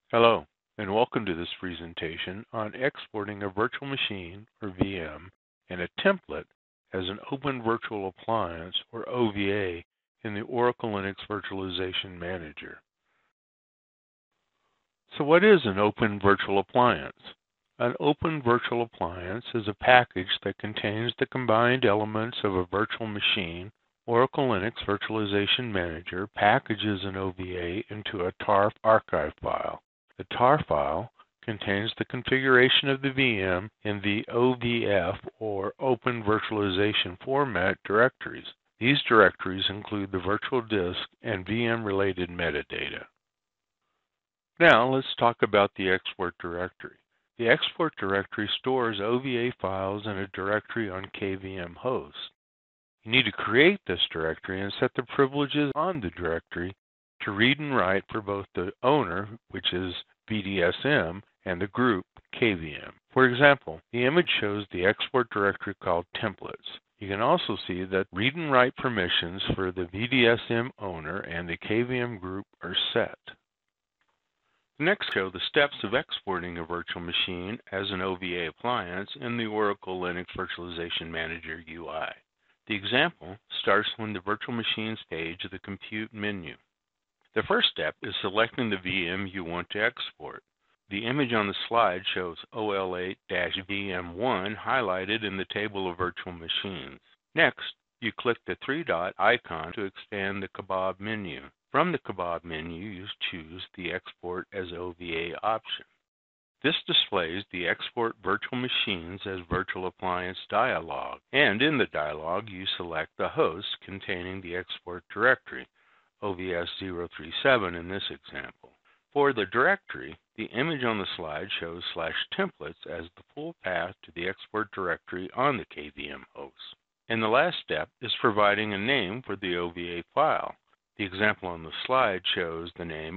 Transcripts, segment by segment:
Hello, and welcome to this presentation on exporting a virtual machine, or VM, and a template as an Open Virtual Appliance, or OVA, in the Oracle Linux Virtualization Manager. So what is an Open Virtual Appliance? An Open Virtual Appliance is a package that contains the combined elements of a virtual machine. Oracle Linux Virtualization Manager packages an OVA into a TAR archive file. The TAR file contains the configuration of the VM in the OVF, or Open Virtualization Format, directories. These directories include the virtual disk and VM-related metadata. Now let's talk about the export directory. The export directory stores OVA files in a directory on KVM host. You need to create this directory and set the privileges on the directory to read and write for both the owner, which is VDSM, and the group, KVM. For example, the image shows the export directory called templates. You can also see that read and write permissions for the VDSM owner and the KVM group are set. Next, show the steps of exporting a virtual machine as an OVA appliance in the Oracle Linux Virtualization Manager UI. The example starts when the virtual machines page of the Compute menu. The first step is selecting the VM you want to export. The image on the slide shows OL8-VM1 highlighted in the table of virtual machines. Next, you click the three-dot icon to expand the Kebab menu. From the Kebab menu, you choose the Export as OVA option. This displays the Export Virtual Machines as Virtual Appliance dialog, and in the dialog you select the host containing the export directory, OVS 037 in this example. For the directory, the image on the slide shows /templates as the full path to the export directory on the KVM host. And the last step is providing a name for the OVA file. The example on the slide shows the name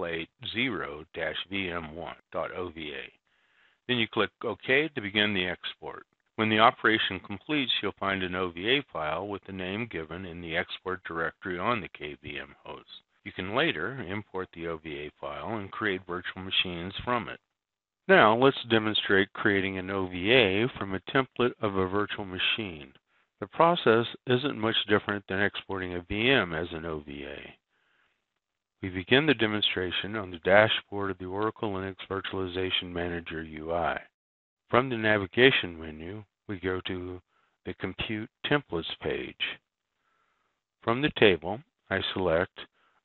OL80-VM1.OVA. Then you click OK to begin the export. When the operation completes, you'll find an OVA file with the name given in the export directory on the KVM host. You can later import the OVA file and create virtual machines from it. Now let's demonstrate creating an OVA from a template of a virtual machine. The process isn't much different than exporting a VM as an OVA. We begin the demonstration on the dashboard of the Oracle Linux Virtualization Manager UI. From the navigation menu, we go to the Compute Templates page. From the table, I select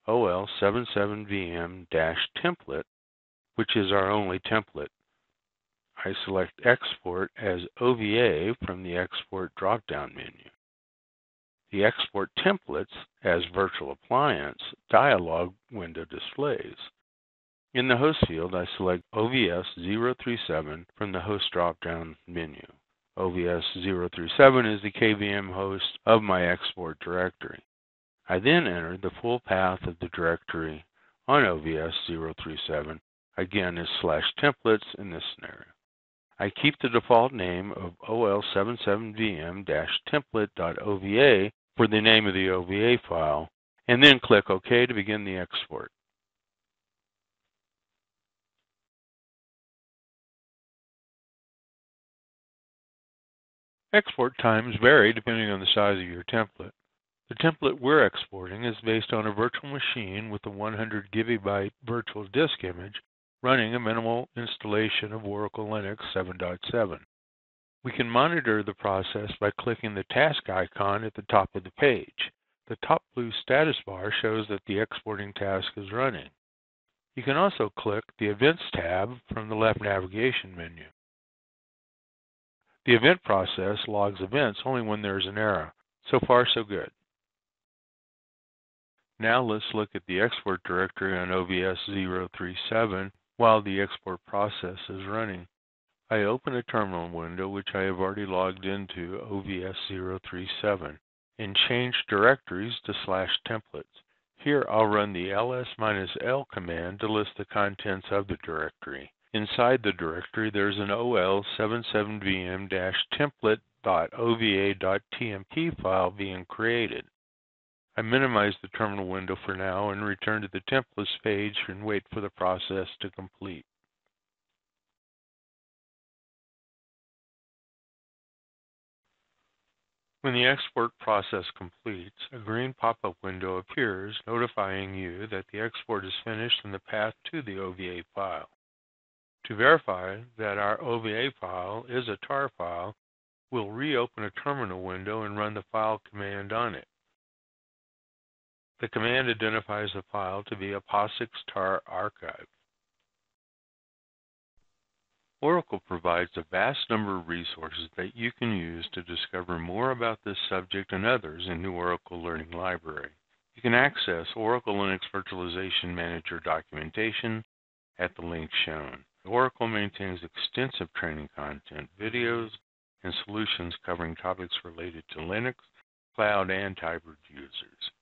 OL77VM-template, which is our only template. I select Export as OVA from the Export drop-down menu. The Export Templates as Virtual Appliance dialog window displays. In the host field, I select OVS 037 from the host drop-down menu. OVS 037 is the KVM host of my export directory. I then enter the full path of the directory on OVS 037, again as /templates in this scenario. I keep the default name of OL77VM-template.OVA for the name of the OVA file, and then click OK to begin the export. Export times vary depending on the size of your template. The template we're exporting is based on a virtual machine with a 100 GB virtual disk image running a minimal installation of Oracle Linux 7.7. We can monitor the process by clicking the task icon at the top of the page. The top blue status bar shows that the exporting task is running. You can also click the Events tab from the left navigation menu. The event process logs events only when there is an error. So far, so good. Now let's look at the export directory on OVS 037 while the export process is running. I open a terminal window which I have already logged into OVS 037 and change directories to /templates. Here I'll run the ls-l command to list the contents of the directory. Inside the directory there's an OL77VM-template.ova.tmp file being created. I minimize the terminal window for now and return to the templates page and wait for the process to complete. When the export process completes, a green pop-up window appears notifying you that the export is finished and the path to the OVA file. To verify that our OVA file is a tar file, we'll reopen a terminal window and run the file command on it. The command identifies the file to be a POSIX tar archive. Oracle provides a vast number of resources that you can use to discover more about this subject and others in the Oracle Learning Library. You can access Oracle Linux Virtualization Manager documentation at the link shown. Oracle maintains extensive training content, videos, and solutions covering topics related to Linux, cloud, and hybrid users.